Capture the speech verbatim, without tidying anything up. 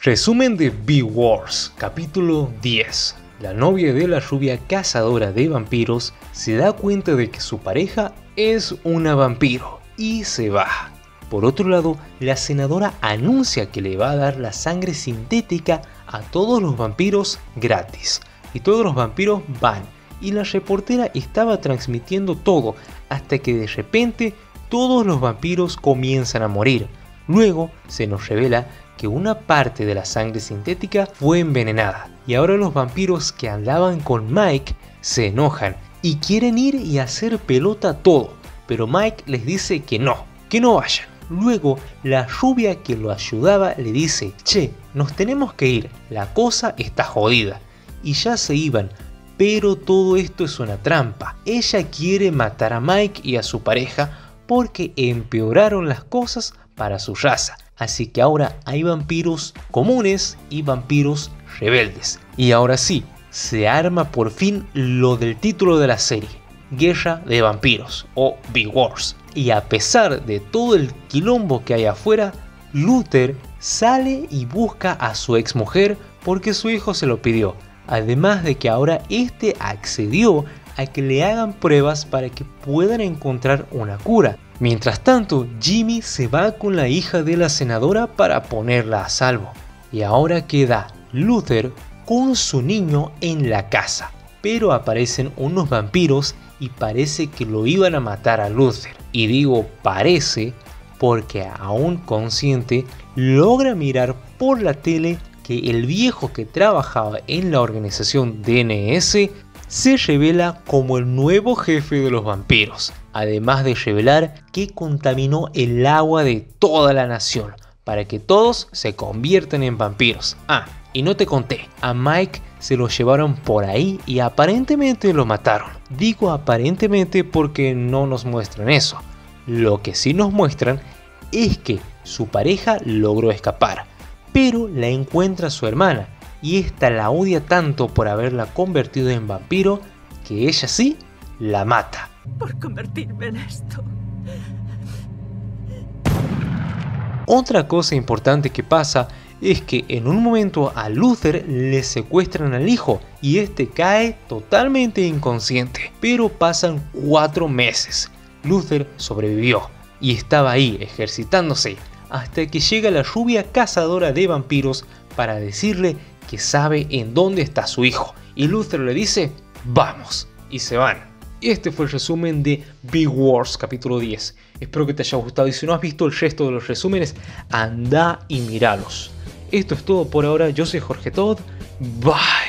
Resumen de Beowulf, capítulo diez. La novia de la rubia cazadora de vampiros se da cuenta de que su pareja es una vampiro y se va. Por otro lado, la senadora anuncia que le va a dar la sangre sintética a todos los vampiros gratis. Y todos los vampiros van. Y la reportera estaba transmitiendo todo hasta que de repente todos los vampiros comienzan a morir. Luego se nos revela que una parte de la sangre sintética fue envenenada. Y ahora los vampiros que andaban con Mike se enojan y quieren ir y hacer pelota todo. Pero Mike les dice que no, que no vayan. Luego la rubia que lo ayudaba le dice: che, nos tenemos que ir, la cosa está jodida. Y ya se iban, pero todo esto es una trampa. Ella quiere matar a Mike y a su pareja porque empeoraron las cosas para su raza. Así que ahora hay vampiros comunes y vampiros rebeldes. Y ahora sí, se arma por fin lo del título de la serie: Guerra de Vampiros o Beowulf. Y a pesar de todo el quilombo que hay afuera, Luther sale y busca a su ex mujer porque su hijo se lo pidió. Además de que ahora este accedió a que le hagan pruebas para que puedan encontrar una cura. Mientras tanto, Jimmy se va con la hija de la senadora para ponerla a salvo. Y ahora queda Luther con su niño en la casa. Pero aparecen unos vampiros y parece que lo iban a matar a Luther. Y digo parece porque aún consciente logra mirar por la tele que el viejo que trabajaba en la organización D N S se revela como el nuevo jefe de los vampiros, además de revelar que contaminó el agua de toda la nación para que todos se conviertan en vampiros. Ah, y no te conté, a Mike se lo llevaron por ahí y aparentemente lo mataron. Digo aparentemente porque no nos muestran eso. Lo que sí nos muestran es que su pareja logró escapar, pero la encuentra su hermana. Y esta la odia tanto por haberla convertido en vampiro que ella sí la mata. Por convertirme en esto. Otra cosa importante que pasa es que en un momento a Luther le secuestran al hijo y este cae totalmente inconsciente. Pero pasan cuatro meses. Luther sobrevivió y estaba ahí ejercitándose hasta que llega la rubia cazadora de vampiros para decirle que sabe en dónde está su hijo, y Luther le dice: vamos, y se van. Este fue el resumen de Beowulf capítulo diez. Espero que te haya gustado y si no has visto el resto de los resúmenes, anda y míralos. Esto es todo por ahora, yo soy Jorge Todd, bye.